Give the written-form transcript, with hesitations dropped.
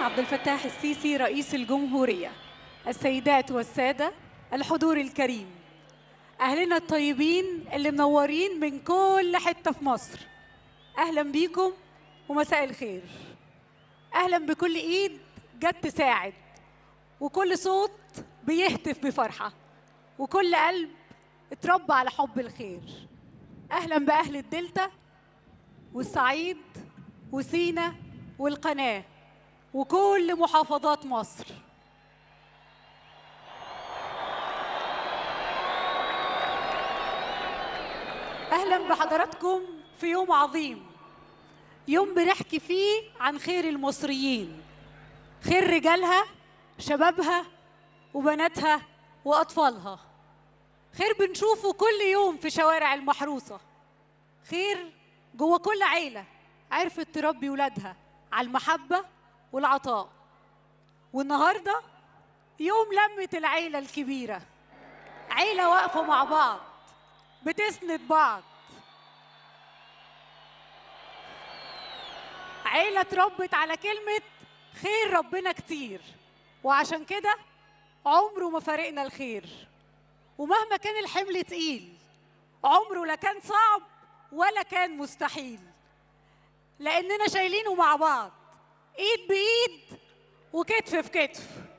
عبد الفتاح السيسي رئيس الجمهورية. السيدات والسادة، الحضور الكريم، أهلنا الطيبين اللي منورين من كل حتة في مصر، أهلا بيكم ومساء الخير. أهلا بكل إيد جت تساعد، وكل صوت بيهتف بفرحة، وكل قلب اتربى على حب الخير. أهلا بأهل الدلتا والصعيد وسينا والقناة وكل محافظات مصر. أهلا بحضراتكم في يوم عظيم، يوم بنحكي فيه عن خير المصريين، خير رجالها، شبابها وبناتها وأطفالها، خير بنشوفه كل يوم في شوارع المحروسة، خير جوه كل عيلة عرفت تربي ولادها على المحبة والعطاء. والنهاردة يوم لمة العيلة الكبيرة، عيلة واقفة مع بعض بتسند بعض، عيلة اتربت على كلمة خير ربنا كتير، وعشان كده عمره ما فارقنا الخير. ومهما كان الحمل تقيل عمره لا كان صعب ولا كان مستحيل، لأننا شايلينه مع بعض، إيد بإيد وكتف في كتف.